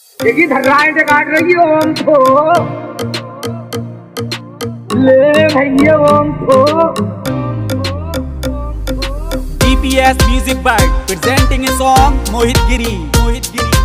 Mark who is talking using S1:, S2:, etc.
S1: देखी धर्राएं काट रही है ओम को, ले भैया ओम को।
S2: DPS Music by presenting a song Mohit Giri।